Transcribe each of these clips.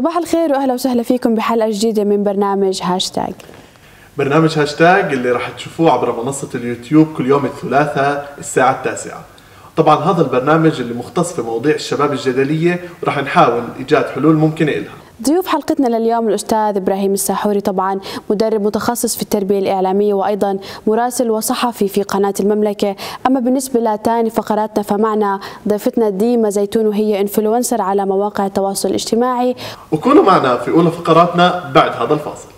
صباح الخير واهلا وسهلا فيكم بحلقه جديده من برنامج هاشتاج. برنامج هاشتاج اللي راح تشوفوه عبر منصه اليوتيوب كل يوم الثلاثاء الساعه 9. طبعا هذا البرنامج اللي مختص في مواضيع الشباب الجدليه، وراح نحاول ايجاد حلول ممكنه لها. ضيوف حلقتنا لليوم الأستاذ إبراهيم الساحوري، طبعا مدرب متخصص في التربية الإعلامية وأيضا مراسل وصحفي في قناة المملكة. أما بالنسبة لثاني فقراتنا فمعنا ضيفتنا ديما زيتون، وهي إنفلونسر على مواقع التواصل الاجتماعي. وكونوا معنا في أولى فقراتنا بعد هذا الفاصل.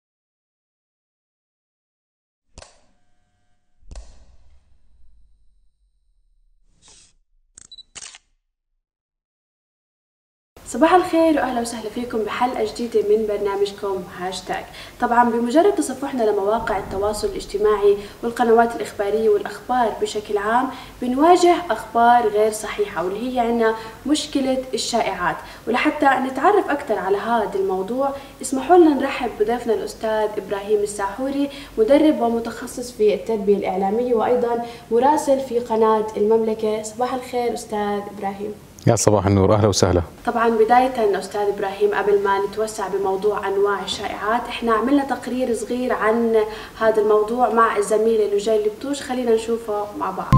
صباح الخير واهلا وسهلا فيكم بحلقه جديده من برنامجكم هاشتاج. طبعا بمجرد تصفحنا لمواقع التواصل الاجتماعي والقنوات الاخباريه والاخبار بشكل عام بنواجه اخبار غير صحيحه، واللي هي عندنا مشكله الشائعات. ولحتى نتعرف اكثر على هذا الموضوع اسمحوا لنا نرحب بضيفنا الاستاذ ابراهيم الساحوري، مدرب ومتخصص في التربيه الاعلاميه وايضا مراسل في قناه المملكه. صباح الخير استاذ ابراهيم. يا صباح النور، أهلا وسهلا. طبعا بداية أستاذ إبراهيم، قبل ما نتوسع بموضوع أنواع الشائعات، إحنا عملنا تقرير صغير عن هذا الموضوع مع الزميلة لجين لبتوش، خلينا نشوفه مع بعض.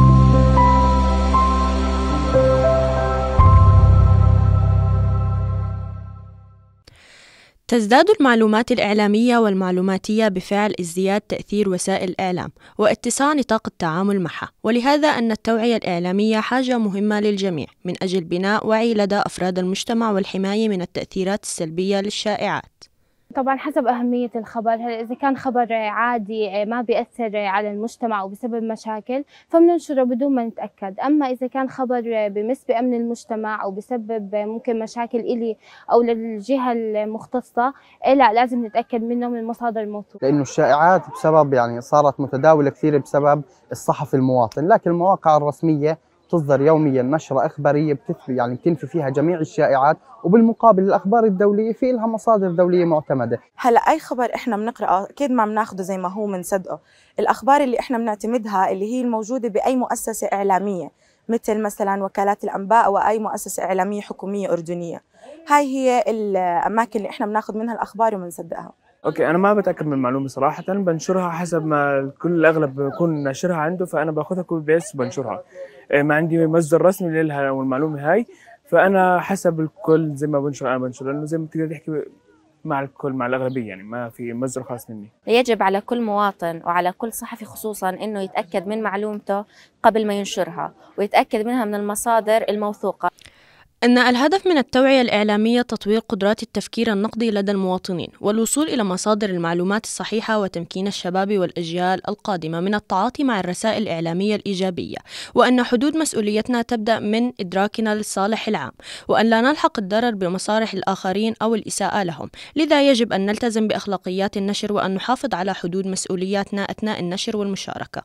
تزداد المعلومات الإعلامية والمعلوماتية بفعل ازدياد تأثير وسائل الإعلام واتساع نطاق التعامل معها، ولهذا أن التوعية الإعلامية حاجة مهمة للجميع من أجل بناء وعي لدى أفراد المجتمع والحماية من التأثيرات السلبية للشائعات. طبعا حسب أهمية الخبر، هلا إذا كان خبر عادي ما بيأثر على المجتمع وبسبب مشاكل فبننشره بدون ما نتأكد، أما إذا كان خبر بمس بأمن المجتمع أو بسبب ممكن مشاكل إلي أو للجهة المختصة، لا لازم نتأكد منه من مصادر موثوقة. لأنه الشائعات بسبب صارت متداولة كثير بسبب الصحفي المواطن، لكن المواقع الرسمية تصدر يوميا نشرة إخبارية بتنفي فيها جميع الشائعات، وبالمقابل الأخبار الدولية في لها مصادر دولية معتمدة. هلا أي خبر إحنا بنقرأه أكيد ما بناخده زي ما هو بنصدقه. الأخبار اللي إحنا بنعتمدها اللي هي الموجودة بأي مؤسسة إعلامية مثل مثلا وكالات الأنباء أو أي مؤسسة إعلامية حكومية أردنية، هاي هي الأماكن اللي إحنا بناخد منها الأخبار وبنصدقها. اوكي، انا ما بتاكد من المعلومه صراحه، بنشرها حسب ما كل الاغلب بكون ناشرها عنده، فانا باخذها كوبي بيست وبنشرها. ما عندي مصدر رسمي لها والمعلومه هاي، فانا حسب الكل زي ما بنشر انا بنشر، لانه زي ما تقدر تحكي مع الكل مع الاغلبيه، يعني ما في مصدر خاص مني. يجب على كل مواطن وعلى كل صحفي خصوصا انه يتاكد من معلومته قبل ما ينشرها، ويتاكد منها من المصادر الموثوقه. أن الهدف من التوعية الإعلامية تطوير قدرات التفكير النقدي لدى المواطنين والوصول إلى مصادر المعلومات الصحيحة وتمكين الشباب والأجيال القادمة من التعاطي مع الرسائل الإعلامية الإيجابية، وأن حدود مسؤوليتنا تبدأ من إدراكنا للصالح العام، وأن لا نلحق الضرر بمصالح الآخرين أو الإساءة لهم. لذا يجب أن نلتزم بأخلاقيات النشر وأن نحافظ على حدود مسؤولياتنا أثناء النشر والمشاركة.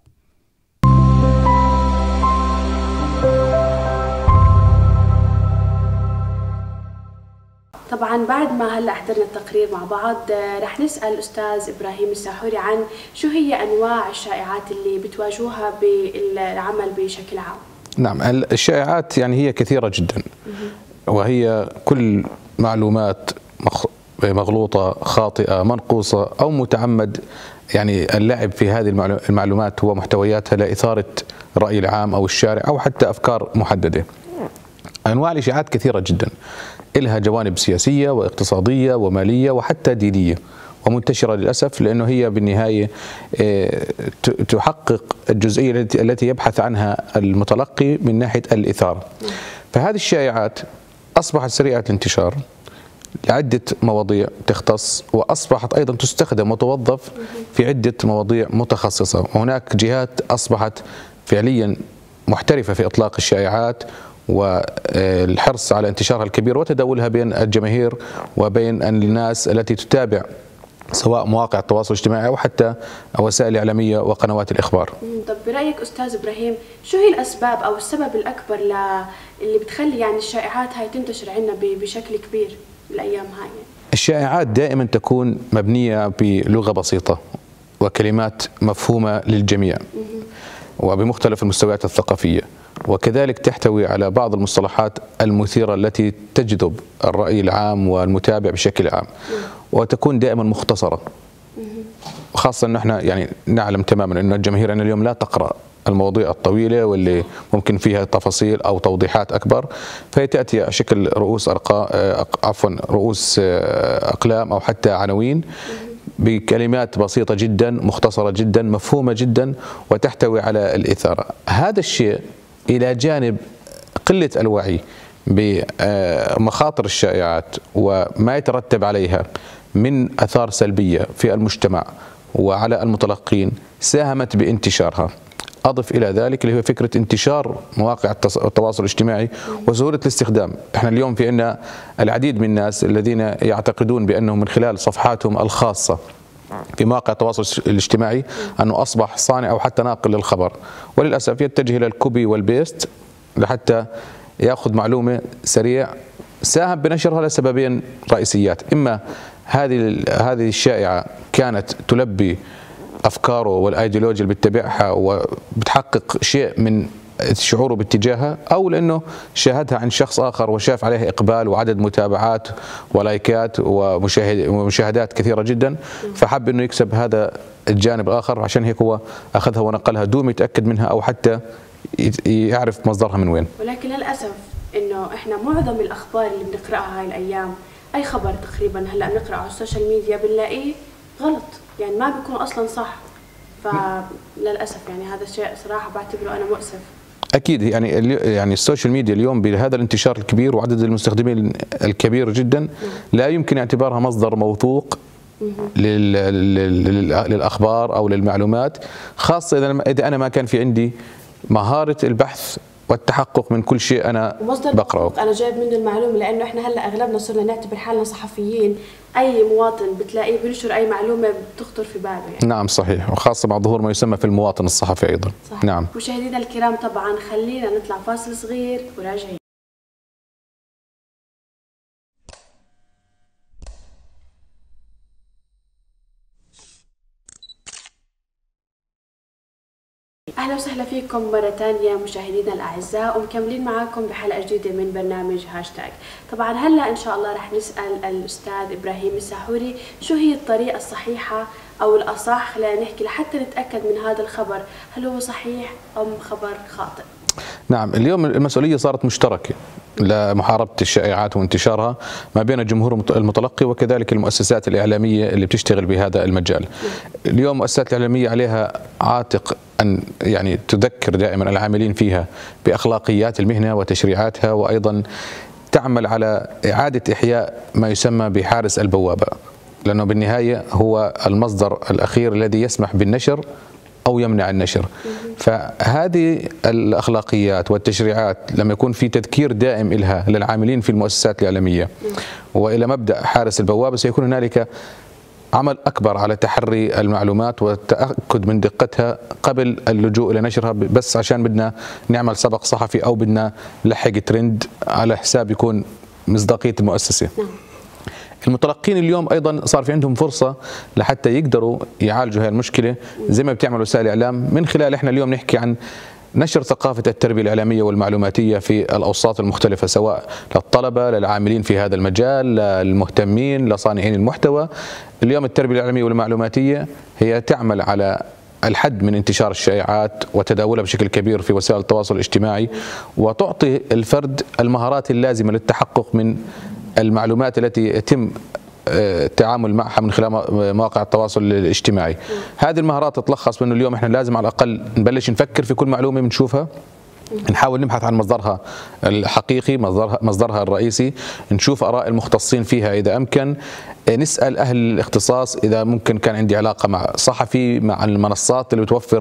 طبعا بعد ما هلا حضرنا التقرير مع بعض رح نسأل الأستاذ إبراهيم الساحوري عن شو هي أنواع الشائعات اللي بتواجهوها بالعمل بشكل عام. نعم، الشائعات يعني هي كثيرة جدا، وهي كل معلومات مغلوطة خاطئة منقوصة أو متعمد، يعني اللعب في هذه المعلومات ومحتوياتها لإثارة الرأي العام أو الشارع أو حتى أفكار محددة. أنواع الإشاعات كثيرة جدا، إلها جوانب سياسية واقتصادية ومالية وحتى دينية، ومنتشرة للأسف، لأنه هي بالنهاية تحقق الجزئية التي يبحث عنها المتلقي من ناحية الإثارة. فهذه الشائعات أصبحت سريعة الانتشار لعدة مواضيع تختص، وأصبحت أيضا تستخدم وتوظف في عدة مواضيع متخصصة، وهناك جهات أصبحت فعليا محترفة في إطلاق الشائعات والحرص على انتشارها الكبير وتداولها بين الجماهير وبين الناس التي تتابع سواء مواقع التواصل الاجتماعي أو حتى وسائل الإعلامية وقنوات الإخبار. طب برأيك أستاذ إبراهيم، شو هي الأسباب أو السبب الأكبر اللي بتخلي يعني الشائعات هاي تنتشر عندنا بشكل كبير الأيام هاي؟ الشائعات دائما تكون مبنية بلغة بسيطة وكلمات مفهومة للجميع. وبمختلف المستويات الثقافية، وكذلك تحتوي على بعض المصطلحات المثيرة التي تجذب الرأي العام والمتابع بشكل عام، وتكون دائما مختصرة، خاصة أن احنا يعني نعلم تماما أن الجماهير اليوم لا تقرأ المواضيع الطويلة واللي ممكن فيها تفاصيل أو توضيحات أكبر، فهي تأتي على شكل رؤوس أقلام أو حتى عناوين بكلمات بسيطة جدا، مختصرة جدا، مفهومة جدا، وتحتوي على الإثارة. هذا الشيء إلى جانب قلة الوعي بمخاطر الشائعات وما يترتب عليها من آثار سلبية في المجتمع وعلى المتلقين ساهمت بانتشارها. أضف إلى ذلك اللي هو فكرة انتشار مواقع التواصل الاجتماعي وسهولة الاستخدام. احنا اليوم في عندنا العديد من الناس الذين يعتقدون بأنهم من خلال صفحاتهم الخاصة في مواقع التواصل الاجتماعي أنه أصبح صانع أو حتى ناقل للخبر، وللأسف يتجه إلى الكوبي والبيست لحتى يأخذ معلومة سريع. ساهم بنشرها لسببين رئيسيات: إما هذه الشائعة كانت تلبي أفكاره والأيديولوجيا اللي بتتبعها وبتحقق شيء من شعوره باتجاهها، أو لأنه شاهدها عن شخص آخر وشاف عليها إقبال وعدد متابعات ولايكات ومشاهدات كثيرة جدا، فحب أنه يكسب هذا الجانب الآخر، عشان هيك هو أخذها ونقلها دون يتأكد منها أو حتى يعرف مصدرها من وين. ولكن للأسف إنه إحنا معظم الأخبار اللي بنقرأها هاي الأيام، أي خبر تقريبا هلأ بنقرأه على السوشيال ميديا بنلاقيه غلط، يعني ما بيكون أصلا صح. فللأسف يعني هذا الشيء صراحة بعتبره أنا مؤسف. أكيد يعني السوشيال ميديا اليوم بهذا الانتشار الكبير وعدد المستخدمين الكبير جدا لا يمكن اعتبارها مصدر موثوق للأخبار أو للمعلومات، خاصة إذا أنا ما كان في عندي مهارة البحث والتحقق من كل شيء أنا بقرأه. أنا جايب منه المعلومة، لأنه إحنا هلأ أغلبنا صرنا نعتبر حالنا صحفيين، أي مواطن بتلاقيه بنشر أي معلومة بتخطر في باله يعني. نعم صحيح، وخاصة مع ظهور ما يسمى في المواطن الصحفي أيضا. صحيح. نعم. مشاهدينا الكرام، طبعا خلينا نطلع فاصل صغير وراجعين. أهلا وسهلا فيكم مرة ثانية مشاهدينا الأعزاء، ومكملين معاكم بحلقة جديدة من برنامج هاشتاج. طبعا هلا إن شاء الله رح نسأل الأستاذ إبراهيم الساحوري شو هي الطريقة الصحيحة أو الأصح، خلينا نحكي لحتى نتأكد من هذا الخبر هل هو صحيح أم خبر خاطئ. نعم، اليوم المسؤولية صارت مشتركة لمحاربة الشائعات وانتشارها ما بين الجمهور المتلقي وكذلك المؤسسات الإعلامية اللي بتشتغل بهذا المجال. اليوم المؤسسات الإعلامية عليها عاتق أن يعني تذكر دائما العاملين فيها بأخلاقيات المهنة وتشريعاتها، وأيضا تعمل على إعادة إحياء ما يسمى بحارس البوابة، لأنه بالنهاية هو المصدر الأخير الذي يسمح بالنشر أو يمنع النشر. فهذه الأخلاقيات والتشريعات لما يكون في تذكير دائم إلها للعاملين في المؤسسات الإعلامية وإلى مبدأ حارس البوابة، سيكون هنالك عمل أكبر على تحري المعلومات والتأكد من دقتها قبل اللجوء إلى نشرها، بس عشان بدنا نعمل سبق صحفي أو بدنا نلحق ترند على حساب يكون مصداقية المؤسسة. المتلقين اليوم أيضا صار في عندهم فرصة لحتى يقدروا يعالجوا هذه المشكلة زي ما بتعمل وسائل الإعلام، من خلال إحنا اليوم نحكي عن نشر ثقافة التربية الإعلامية والمعلوماتية في الأوساط المختلفة، سواء للطلبة، للعاملين في هذا المجال، للمهتمين، لصانعين المحتوى. اليوم التربية الإعلامية والمعلوماتية هي تعمل على الحد من انتشار الشائعات وتداولها بشكل كبير في وسائل التواصل الاجتماعي، وتعطي الفرد المهارات اللازمة للتحقق من المعلومات التي يتم التعامل معها من خلال مواقع التواصل الاجتماعي. هذه المهارات تتلخص بأنه اليوم احنا لازم على الأقل نبلش نفكر في كل معلومة بنشوفها، نحاول نبحث عن مصدرها الحقيقي، مصدرها الرئيسي، نشوف آراء المختصين فيها إذا أمكن، نسأل أهل الاختصاص إذا ممكن كان عندي علاقة مع صحفي، مع المنصات اللي بتوفر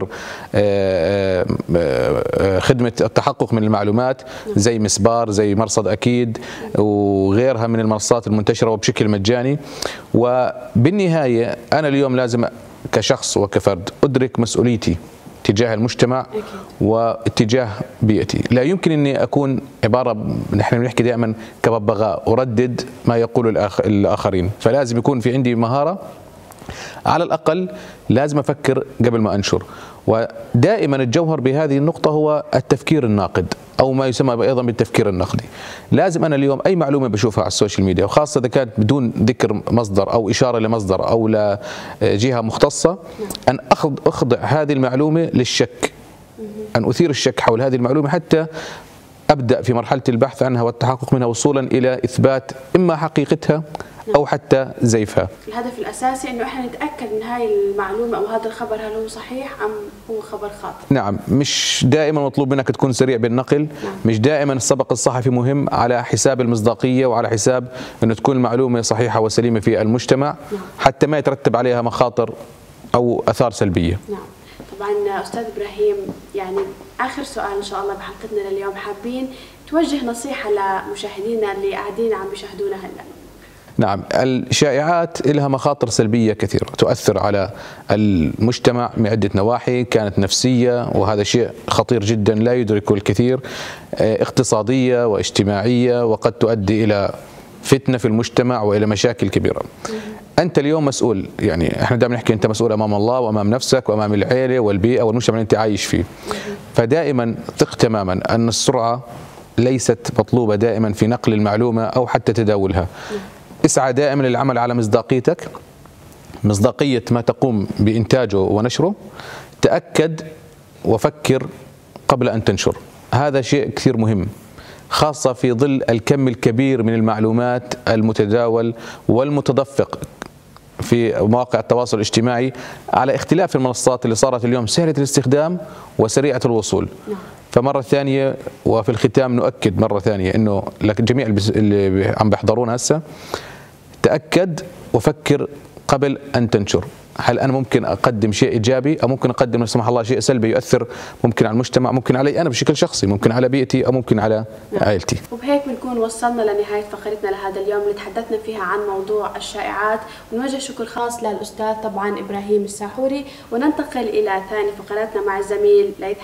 خدمة التحقق من المعلومات زي مسبار، زي مرصد أكيد وغيرها من المنصات المنتشرة وبشكل مجاني. وبالنهاية أنا اليوم لازم كشخص وكفرد أدرك مسؤوليتي تجاه المجتمع واتجاه بيئتي. لا يمكن أني أكون عبارة، نحن بنحكي دائما كببغاء أردد ما يقول الآخرين، فلازم يكون في عندي مهارة، على الأقل لازم أفكر قبل ما أنشر، ودائما الجوهر بهذه النقطة هو التفكير الناقد أو ما يسمى أيضا بالتفكير النقدي. لازم أنا اليوم أي معلومة بشوفها على السوشيال ميديا، وخاصة إذا كانت بدون ذكر مصدر أو إشارة لمصدر أو لجهة مختصة، أن أخضع هذه المعلومة للشك، أن أثير الشك حول هذه المعلومة حتى أبدأ في مرحلة البحث عنها والتحقق منها وصولا إلى إثبات إما حقيقتها أو حتى زيفها. الهدف الأساسي أنه إحنا نتأكد من هاي المعلومة أو هذا الخبر هل هو صحيح أم هو خبر خاطئ. نعم، مش دائما مطلوب منك تكون سريع بالنقل، مش دائما السبق الصحفي مهم على حساب المصداقية وعلى حساب أنه تكون المعلومة صحيحة وسليمة في المجتمع حتى ما يترتب عليها مخاطر أو آثار سلبية. نعم. طبعا أستاذ إبراهيم، يعني آخر سؤال إن شاء الله بحلقتنا لليوم، حابين توجه نصيحة لمشاهدينا اللي قاعدين عم بيشاهدونا هلا. نعم، الشائعات لها مخاطر سلبية كثيرة تؤثر على المجتمع من عدة نواحي، كانت نفسية وهذا شيء خطير جدا لا يدركه الكثير، اقتصادية واجتماعية، وقد تؤدي إلى فتنة في المجتمع وإلى مشاكل كبيرة. أنت اليوم مسؤول، يعني احنا دائما نحكي أنت مسؤول أمام الله وأمام نفسك وأمام العائلة والبيئة والمجتمع اللي أنت عايش فيه. فدائما ثق تماما أن السرعة ليست مطلوبة دائما في نقل المعلومة أو حتى تداولها. اسعى دائما للعمل على مصداقيتك، مصداقية ما تقوم بإنتاجه ونشره. تأكد وفكر قبل أن تنشر، هذا شيء كثير مهم، خاصة في ظل الكم الكبير من المعلومات المتداول والمتدفق في مواقع التواصل الاجتماعي على اختلاف المنصات اللي صارت اليوم سهلة الاستخدام وسريعة الوصول. فمرة ثانية وفي الختام نؤكد مرة ثانية أنه لجميع اللي عم بيحضرونا هسه، تأكد وفكر قبل أن تنشر. هل أنا ممكن أقدم شيء إيجابي أو ممكن أقدم لا سمح الله شيء سلبي يؤثر ممكن على المجتمع، ممكن علي أنا بشكل شخصي، ممكن على بيئتي أو ممكن على عائلتي. وبهيك بنكون وصلنا لنهاية فقرتنا لهذا اليوم اللي تحدثنا فيها عن موضوع الشائعات، ونوجه شكر خاص للأستاذ طبعا إبراهيم الساحوري، وننتقل إلى ثاني فقراتنا مع الزميل ليث.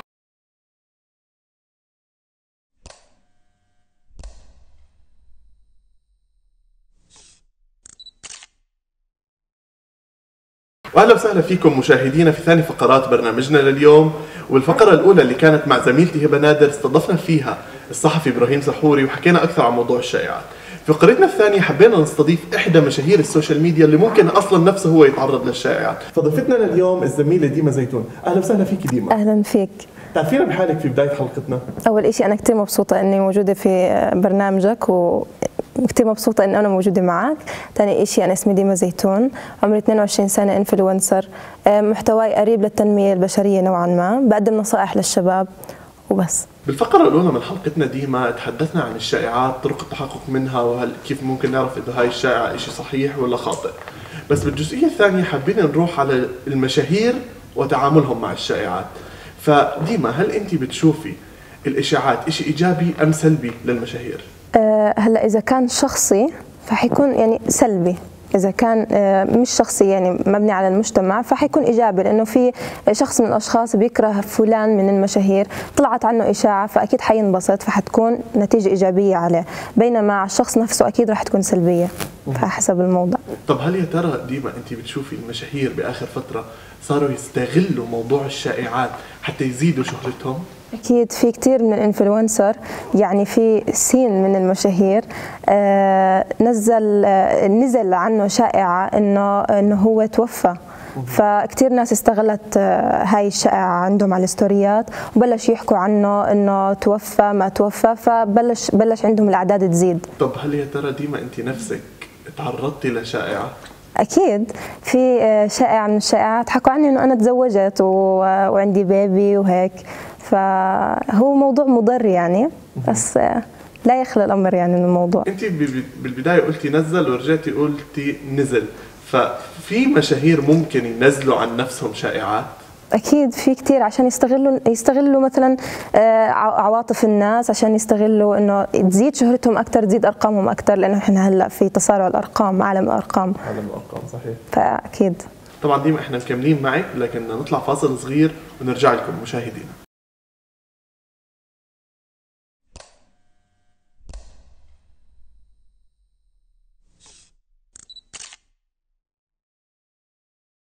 واهلا وسهلا فيكم مشاهدينا في ثاني فقرات برنامجنا لليوم. والفقره الاولى اللي كانت مع زميلتي هبه نادر استضفنا فيها الصحفي ابراهيم سحوري وحكينا اكثر عن موضوع الشائعات. في فقرتنا الثانيه حبينا نستضيف احدى مشاهير السوشيال ميديا اللي ممكن اصلا نفسه هو يتعرض للشائعات، فضيفتنا لليوم الزميله ديما زيتون. اهلا وسهلا فيك ديما. اهلا فيك. تعرفينا بحالك في بدايه حلقتنا؟ اول شيء انا كثير مبسوطه اني موجوده في برنامجك وكثير مبسوطه اني انا موجوده معك. ثاني شيء انا اسمي ديما زيتون، عمري 22 سنه، انفلونسر، محتواي قريب للتنميه البشريه نوعا ما، بقدم نصائح للشباب وبس. بالفقره الاولى من حلقتنا ديما تحدثنا عن الشائعات، طرق التحقق منها، وهل كيف ممكن نعرف اذا هاي الشائعه شيء صحيح ولا خاطئ. بس بالجزئيه الثانيه حابين نروح على المشاهير وتعاملهم مع الشائعات. فديما هل انت بتشوفي الاشاعات شيء ايجابي ام سلبي للمشاهير؟ هلا اذا كان شخصي فحيكون يعني سلبي، اذا كان مش شخصي يعني مبني على المجتمع فحيكون ايجابي، لانه في شخص من الاشخاص بيكره فلان من المشاهير، طلعت عنه اشاعه فاكيد حينبسط فحتكون نتيجه ايجابيه عليه، بينما على الشخص نفسه اكيد راح تكون سلبيه، فحسب الموضوع. طب هل يا ترى ديما انت بتشوفي المشاهير باخر فتره صاروا يستغلوا موضوع الشائعات حتى يزيدوا شهرتهم؟ أكيد في كتير من الانفلونسر، يعني في سين من المشاهير نزل عنه شائعة إنه هو توفى، فكتير ناس استغلت هاي الشائعة عندهم على الستوريات وبلش يحكوا عنه إنه توفى ما توفى، فبلش عندهم الأعداد تزيد. طب هل يا ترى ديما أنت نفسك تعرضتي لشائعة؟ أكيد في شائعة من الشائعات حكوا عني إنه أنا تزوجت وعندي بيبي وهيك، فهو موضوع مضر يعني، بس لا يخلى الأمر يعني من الموضوع. أنت بالبداية قلتي نزل ورجعتي قلتي نزل، ففي مشاهير ممكن ينزلوا عن نفسهم شائعات؟ أكيد في كتير عشان يستغلوا مثلا عواطف الناس، عشان يستغلوا إنه تزيد شهرتهم أكثر، تزيد أرقامهم أكثر، لأنه إحنا هلا في تسارع الأرقام، عالم الأرقام. عالم الأرقام صحيح. فأكيد. طبعا ديما إحنا مكملين معك، لكن نطلع فاصل صغير ونرجع لكم مشاهدينا.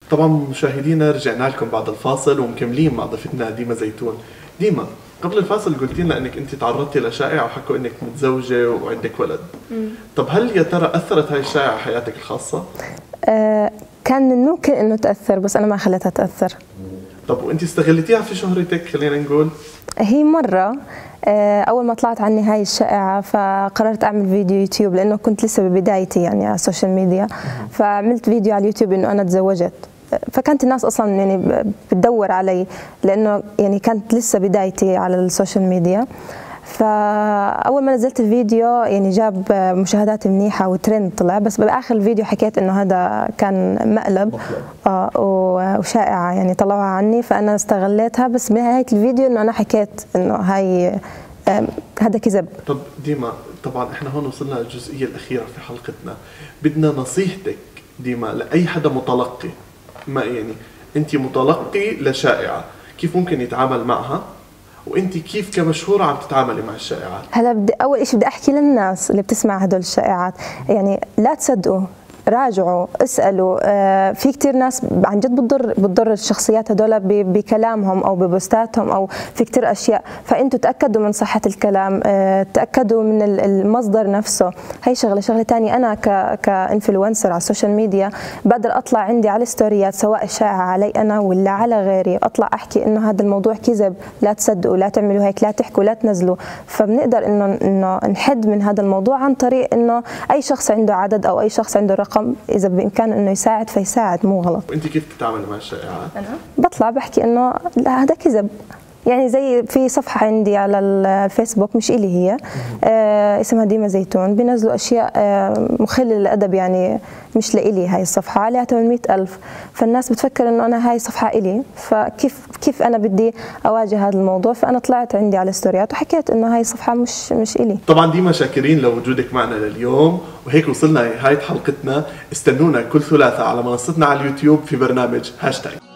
طبعا مشاهدينا رجعنا لكم بعد الفاصل ومكملين مع ضيفتنا ديما زيتون. ديما، قبل الفاصل قلتي لنا انك انت تعرضتي لشائعه وحكوا انك متزوجه وعندك ولد. طب هل يا ترى اثرت هاي الشائعه على حياتك الخاصه؟ كان من ممكن انه تاثر بس انا ما خليتها تاثر. طب وانت استغلتيها في شهرتك خلينا نقول؟ هي مرة أول ما طلعت عني هاي الشائعة فقررت أعمل فيديو يوتيوب لأنه كنت لسه ببدايتي يعني على السوشيال ميديا، فعملت فيديو على اليوتيوب إنه أنا تزوجت، فكانت الناس أصلا يعني بتدور علي لأنه يعني كانت لسه بدايتي على السوشيال ميديا. فأول ما نزلت الفيديو يعني جاب مشاهدات منيحة وترند طلع، بس بآخر الفيديو حكيت إنه هذا كان مقلب وشائعة يعني طلعوها عني، فأنا استغليتها. بس بنهاية الفيديو إنه أنا حكيت إنه هاي هذا كذب. طب ديما، طبعا احنا هون وصلنا للجزئية الأخيرة في حلقتنا، بدنا نصيحتك ديما لأي حدا متلقي، ما يعني أنت متلقي لشائعة، كيف ممكن يتعامل معها؟ وانت كيف كمشهوره عم تتعاملي مع الشائعات؟ هلا اول شيء بدي احكي للناس اللي بتسمع هدول الشائعات، يعني لا تصدقوا، راجعوا، اسالوا. في كثير ناس عن جد بتضر الشخصيات هدول بكلامهم او ببوستاتهم او في كثير اشياء، فانتوا تاكدوا من صحه الكلام، تاكدوا من المصدر نفسه. هي شغله ثانيه، انا كانفلونسر على السوشيال ميديا بقدر اطلع عندي على الستوريات سواء الشائعه علي انا ولا على غيري، اطلع احكي انه هذا الموضوع كذب، لا تصدقوا، لا تعملوا هيك، لا تحكوا، لا تنزلوا. فبنقدر انه نحد من هذا الموضوع عن طريق انه اي شخص عنده عدد او اي شخص عنده رقم إذا بإمكانه إنه يساعد فيساعد، مو غلط. وأنت كيف تتعاملي مع الشائعات؟ أنا بطلع بحكي إنه لا هذا كذب، يعني زي في صفحة عندي على الفيسبوك مش إلي هي، اسمها ديما زيتون، بينزلوا أشياء مخلة للأدب، يعني مش لإلي. هاي الصفحة عليها 800,000، فالناس بتفكر إنه أنا هاي صفحة إلي، فكيف أنا بدي أواجه هذا الموضوع؟ فأنا طلعت عندي على ستوريات وحكيت إنه هاي الصفحة مش إلي. طبعا ديما شاكرين لوجودك معنا لليوم، وهيك وصلنا لنهاية حلقتنا. استنونا كل ثلاثاء على منصتنا على اليوتيوب في برنامج هاشتاج.